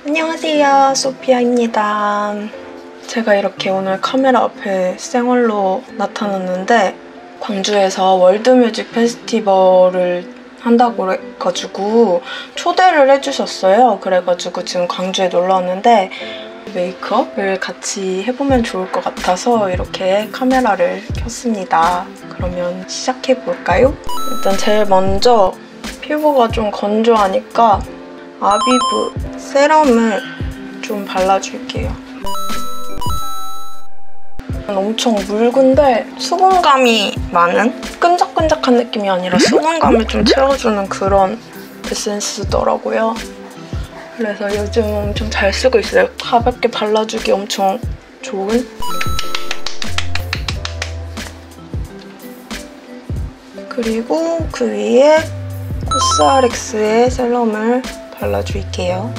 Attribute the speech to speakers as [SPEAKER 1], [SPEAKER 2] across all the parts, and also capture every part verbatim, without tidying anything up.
[SPEAKER 1] 안녕하세요, 소피아입니다. 제가 이렇게 오늘 카메라 앞에 생얼로 나타났는데 광주에서 월드뮤직 페스티벌을 한다고 해가지고 초대를 해주셨어요. 그래가지고 지금 광주에 놀러 왔는데 메이크업을 같이 해보면 좋을 것 같아서 이렇게 카메라를 켰습니다. 그러면 시작해볼까요? 일단 제일 먼저 피부가 좀 건조하니까 아비브 세럼을 좀 발라줄게요. 엄청 묽은데 수분감이 많은? 끈적끈적한 느낌이 아니라 수분감을 좀 채워주는 그런 에센스더라고요. 그래서 요즘 엄청 잘 쓰고 있어요. 가볍게 발라주기 엄청 좋은? 그리고 그 위에 코스알엑스의 세럼을 발라줄게요.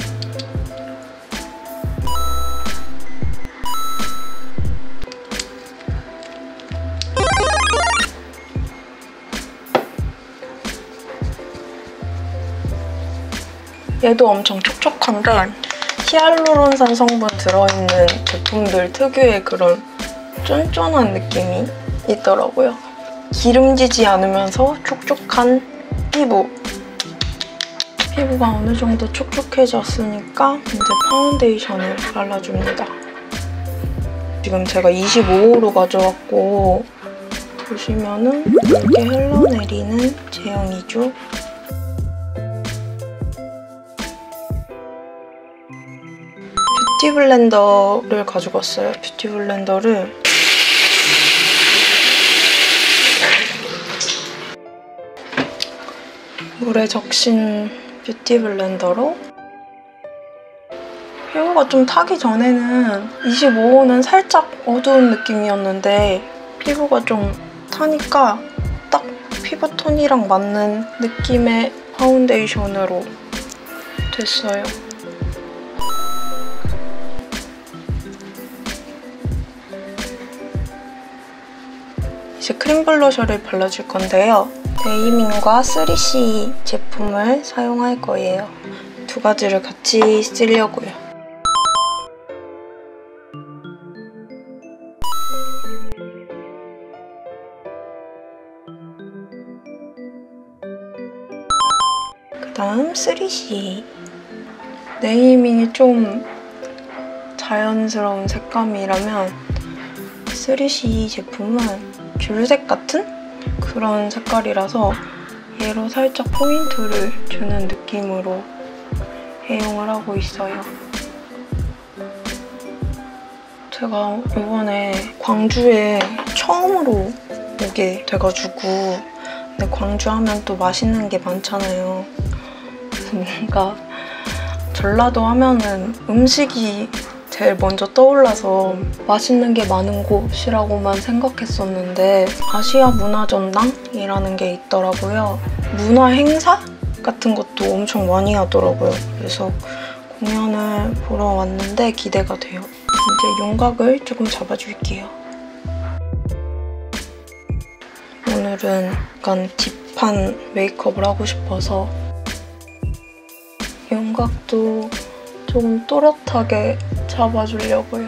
[SPEAKER 1] 얘도 엄청 촉촉한데 히알루론산 성분 들어있는 제품들 특유의 그런 쫀쫀한 느낌이 있더라고요. 기름지지 않으면서 촉촉한 피부. 피부가 어느 정도 촉촉해졌으니까 이제 파운데이션을 발라줍니다. 지금 제가 이십오 호로 가져왔고 보시면은 이렇게 흘러내리는 제형이죠. 뷰티 블렌더를 가지고 왔어요. 뷰티 블렌더를 물에 적신 뷰티 블렌더로 피부가 좀 타기 전에는 이십오 호는 살짝 어두운 느낌이었는데 피부가 좀 타니까 딱 피부톤이랑 맞는 느낌의 파운데이션으로 됐어요. 이제 크림 블러셔를 발라줄 건데요. 데이밍과 쓰리씨 제품을 사용할 거예요. 두 가지를 같이 쓰려고요. 그 다음 쓰리씨. 네이밍이 좀 자연스러운 색감이라면 쓰리씨 제품은 귤색 같은 그런 색깔이라서 얘로 살짝 포인트를 주는 느낌으로 애용을 하고 있어요. 제가 이번에 광주에 처음으로 오게 돼가지고 근데 광주 하면 또 맛있는 게 많잖아요. 그래서 뭔가 전라도 하면은 음식이 제일 먼저 떠올라서 맛있는 게 많은 곳이라고만 생각했었는데 아시아 문화전당이라는 게 있더라고요. 문화 행사 같은 것도 엄청 많이 하더라고요. 그래서 공연을 보러 왔는데 기대가 돼요. 이제 윤곽을 조금 잡아줄게요. 오늘은 약간 딥한 메이크업을 하고 싶어서 윤곽도 좀 또렷하게 잡아주려고요.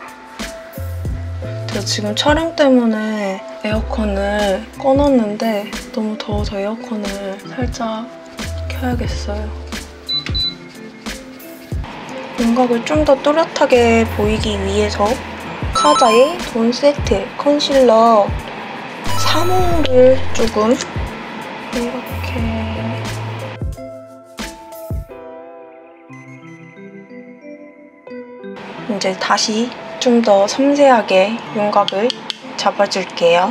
[SPEAKER 1] 제가 지금 촬영 때문에 에어컨을 꺼놨는데 너무 더워서 에어컨을 살짝 켜야겠어요. 윤곽을 좀 더 또렷하게 보이기 위해서 카자의 돈 세트 컨실러 삼 호를 조금 이렇게 이제 다시 좀 더 섬세하게 윤곽을 잡아줄게요.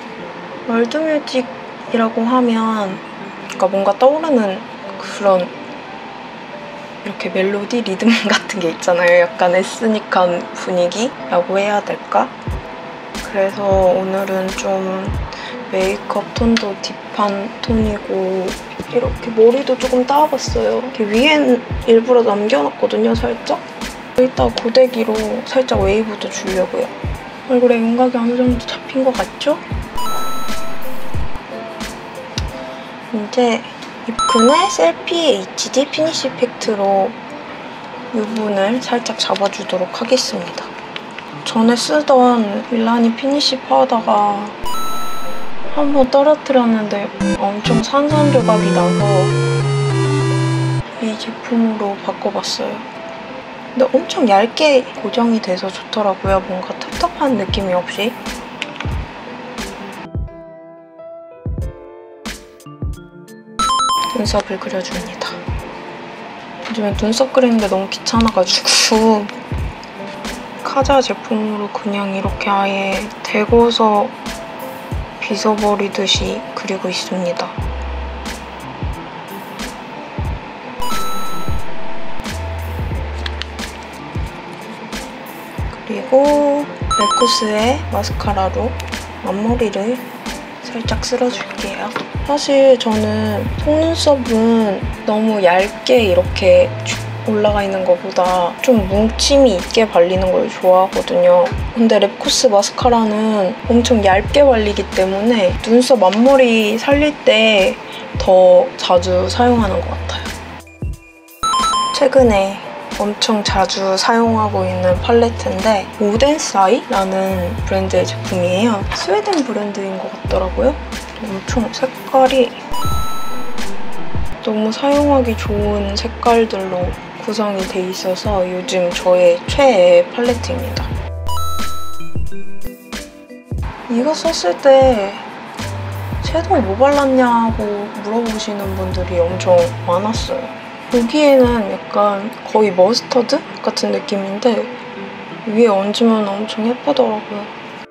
[SPEAKER 1] 월드뮤직이라고 하면 그러니까 뭔가 떠오르는 그런 이렇게 멜로디, 리듬 같은 게 있잖아요. 약간 에스닉한 분위기라고 해야 될까? 그래서 오늘은 좀 메이크업 톤도 딥한 톤이고 이렇게 머리도 조금 따봤어요. 이렇게 위엔 일부러 남겨놨거든요, 살짝. 이따 고데기로 살짝 웨이브도 주려고요. 얼굴에 윤곽이 어느 정도 잡힌 것 같죠? 이제 입큰의 셀피 에이치디 피니쉬 이펙트로 부분을 살짝 잡아주도록 하겠습니다. 전에 쓰던 밀라니 피니쉬 파우더가 한번 떨어뜨렸는데 엄청 산산조각이 나서 이 제품으로 바꿔봤어요. 근데 엄청 얇게 고정이 돼서 좋더라고요. 뭔가 텁텁한 느낌이 없이. 눈썹을 그려줍니다. 요즘에 눈썹 그리는 게 너무 귀찮아가지고 카자 제품으로 그냥 이렇게 아예 대고서 빗어버리듯이 그리고 있습니다. 그리고 레쿠스의 마스카라로 앞머리를 살짝 쓸어줄게요. 사실 저는 속눈썹은 너무 얇게 이렇게 올라가 있는 것보다 좀 뭉침이 있게 발리는 걸 좋아하거든요. 근데 랩코스 마스카라는 엄청 얇게 발리기 때문에 눈썹 앞머리 살릴 때 더 자주 사용하는 것 같아요. 최근에 엄청 자주 사용하고 있는 팔레트인데 오덴사이라는 브랜드의 제품이에요. 스웨덴 브랜드인 것 같더라고요. 엄청 색깔이 너무 사용하기 좋은 색깔들로 구성이 돼 있어서 요즘 저의 최애 팔레트입니다. 이거 썼을 때 섀도우 뭐 발랐냐고 물어보시는 분들이 엄청 많았어요. 보기에는 약간 거의 머스터드 같은 느낌인데 위에 얹으면 엄청 예쁘더라고요.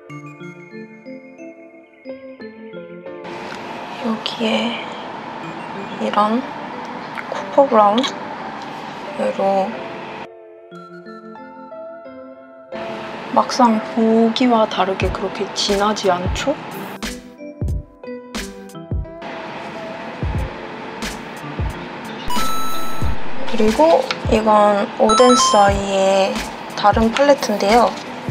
[SPEAKER 1] 여기에 이런 쿠퍼 브라운으로 막상 보기와 다르게 그렇게 진하지 않죠? 그리고 이건 오덴사이의 다른 팔레트인데요.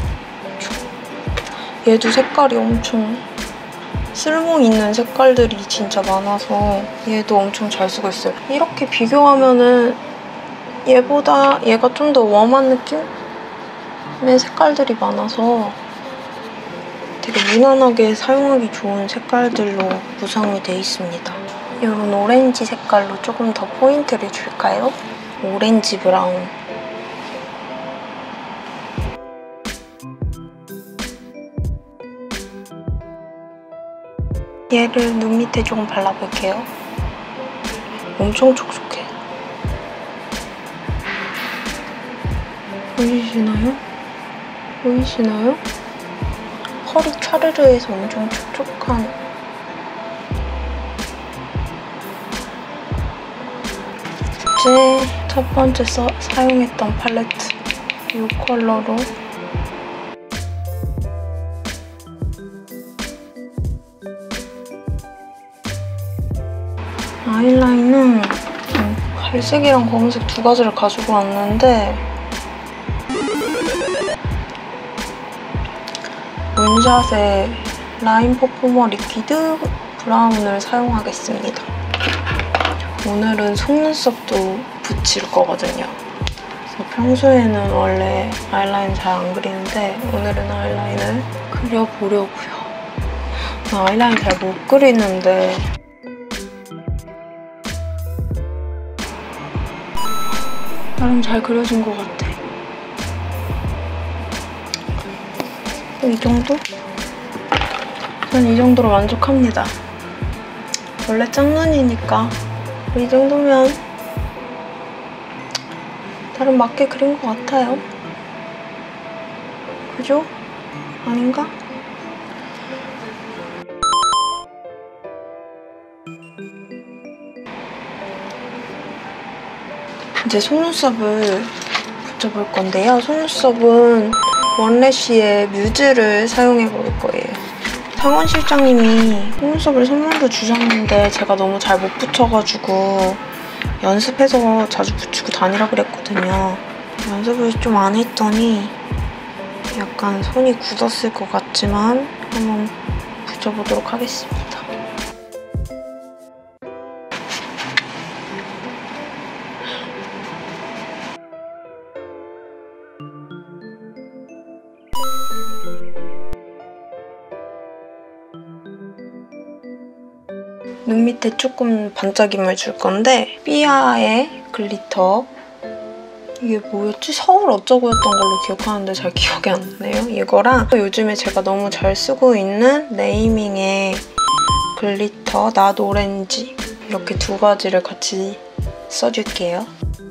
[SPEAKER 1] 얘도 색깔이 엄청 쓸모 있는 색깔들이 진짜 많아서 얘도 엄청 잘 쓰고 있어요. 이렇게 비교하면은 얘보다 얘가 좀 더 웜한 느낌의 색깔들이 많아서 되게 무난하게 사용하기 좋은 색깔들로 구성이 돼 있습니다. 이런 오렌지 색깔로 조금 더 포인트를 줄까요? 오렌지 브라운. 얘를 눈 밑에 조금 발라볼게요. 엄청 촉촉해. 보이시나요? 보이시나요? 펄이 차르르해서 엄청 촉촉한 어제 첫 번째 써, 사용했던 팔레트 이 컬러로 아이라인은 갈색이랑 검은색 두 가지를 가지고 왔는데 문샷의 라인 퍼포머 리퀴드 브라운을 사용하겠습니다. 오늘은 속눈썹도 붙일 거거든요. 그래서 평소에는 원래 아이라인 잘 안 그리는데 오늘은 아이라인을 그려보려고요. 나 아이라인 잘 못 그리는데 나름 잘 그려진 것 같아. 이 정도? 전 이 정도로 만족합니다. 원래 짝눈이니까 이 정도면 나름 맞게 그린 것 같아요. 그죠? 아닌가? 이제 속눈썹을 붙여볼 건데요. 속눈썹은 원래쉬의 뮤즈를 사용해볼 거예요. 상원 실장님이 속눈썹을 선물로 주셨는데 제가 너무 잘 못 붙여가지고 연습해서 자주 붙이고 다니라 그랬거든요. 연습을 좀 안 했더니 약간 손이 굳었을 것 같지만 한번 붙여보도록 하겠습니다. 눈 밑에 조금 반짝임을 줄 건데 삐아의 글리터. 이게 뭐였지? 서울 어쩌고였던 걸로 기억하는데 잘 기억이 안 나네요. 이거랑 요즘에 제가 너무 잘 쓰고 있는 네이밍의 글리터 낫 오렌지, 이렇게 두 가지를 같이 써줄게요.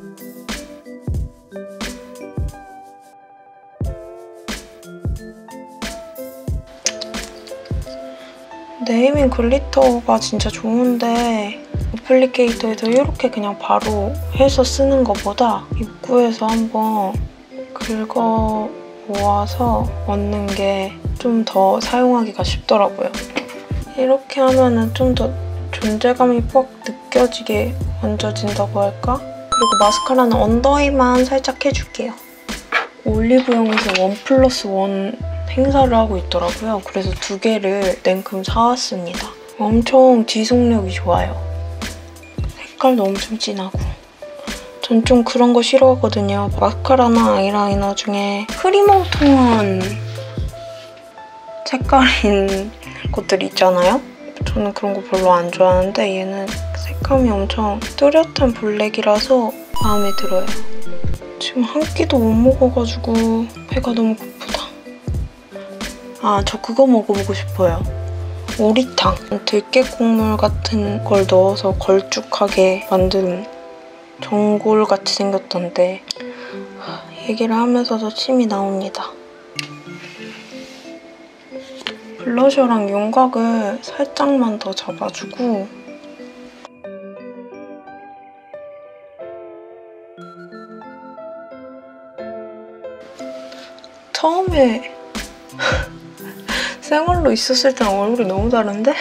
[SPEAKER 1] 네이밍 글리터가 진짜 좋은데 어플리케이터에서 이렇게 그냥 바로 해서 쓰는 것보다 입구에서 한번 긁어 모아서 얹는 게 좀 더 사용하기가 쉽더라고요. 이렇게 하면은 좀 더 존재감이 퍽 느껴지게 얹어진다고 할까? 그리고 마스카라는 언더에만 살짝 해줄게요. 올리브영에서 원 플러스 원 행사를 하고 있더라고요. 그래서 두 개를 냉큼 사왔습니다. 엄청 지속력이 좋아요. 색깔도 엄청 진하고. 전 좀 그런 거 싫어하거든요. 마스카라나 아이라이너 중에 흐리멍텅한 색깔인 것들 있잖아요? 저는 그런 거 별로 안 좋아하는데 얘는 색감이 엄청 뚜렷한 블랙이라서 마음에 들어요. 지금 한 끼도 못 먹어가지고 배가 너무 고프다. 아, 저 그거 먹어보고 싶어요. 오리탕. 들깨 국물 같은 걸 넣어서 걸쭉하게 만든 전골같이 생겼던데 얘기를 하면서도 침이 나옵니다. 블러셔랑 윤곽을 살짝만 더 잡아주고 처음에 생얼로 있었을 때랑 얼굴이 너무 다른데?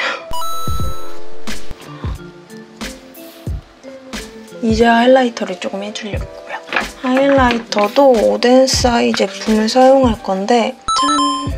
[SPEAKER 1] 이제 하이라이터를 조금 해주려고요. 하이라이터도 오덴스아이 제품을 사용할 건데 짠!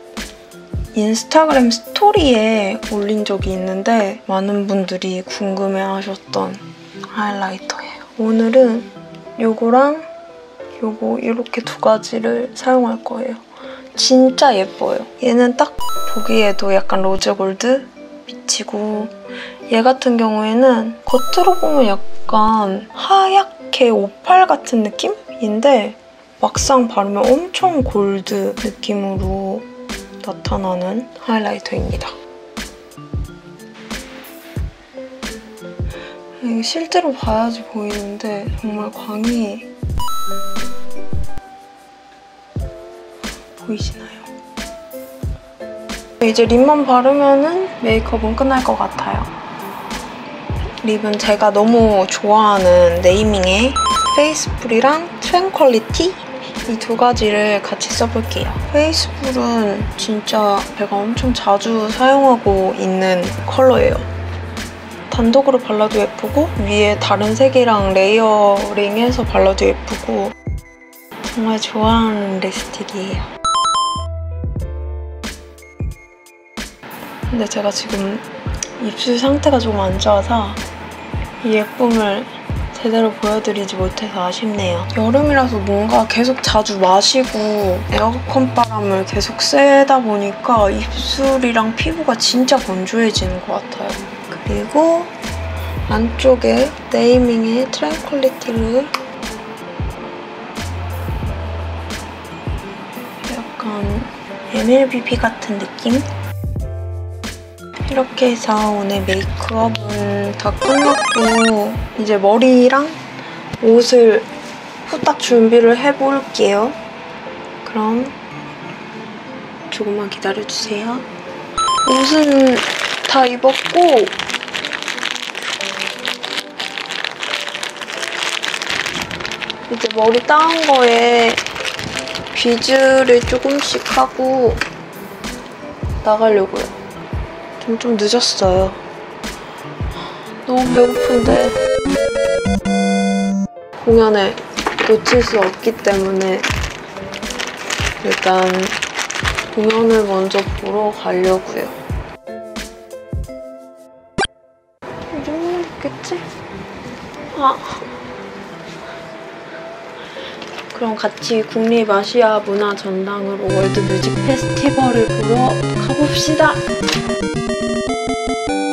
[SPEAKER 1] 인스타그램 스토리에 올린 적이 있는데 많은 분들이 궁금해하셨던 하이라이터예요. 오늘은 요거랑 요거 이렇게 두 가지를 사용할 거예요. 진짜 예뻐요. 얘는 딱 보기에도 약간 로즈골드 빛이고 얘 같은 경우에는 겉으로 보면 약간 하얗게 오팔 같은 느낌인데 막상 바르면 엄청 골드 느낌으로 나타나는 하이라이터입니다. 이게 실제로 봐야지 보이는데 정말 광이 보이시나요? 이제 립만 바르면은 메이크업은 끝날 것 같아요. 립은 제가 너무 좋아하는 네이밍의 페이스풀이랑 트랜퀄리티 이 두 가지를 같이 써볼게요. 페이스풀은 진짜 제가 엄청 자주 사용하고 있는 컬러예요. 단독으로 발라도 예쁘고 위에 다른 색이랑 레이어링해서 발라도 예쁘고 정말 좋아하는 립스틱이에요. 근데 제가 지금 입술 상태가 조금 안 좋아서 이 예쁨을 제대로 보여드리지 못해서 아쉽네요. 여름이라서 뭔가 계속 자주 마시고 에어컨 바람을 계속 쐬다 보니까 입술이랑 피부가 진짜 건조해지는 것 같아요. 그리고 안쪽에 네이밍의 트랜퀄리티를 약간 엠엘비비 같은 느낌? 이렇게 해서 오늘 메이크업은 다 끝났고 이제 머리랑 옷을 후딱 준비를 해볼게요. 그럼 조금만 기다려주세요. 옷은 다 입었고 이제 머리 따은 거에 비즈를 조금씩 하고 나가려고요. 좀, 좀 늦었어요. 너무 배고픈데 공연을 놓칠 수 없기 때문에 일단 공연을 먼저 보러 가려고요. 이 정도면 됐겠지? 아. 그럼 같이 국립아시아 문화전당으로 월드 뮤직 페스티벌을 보러 가봅시다.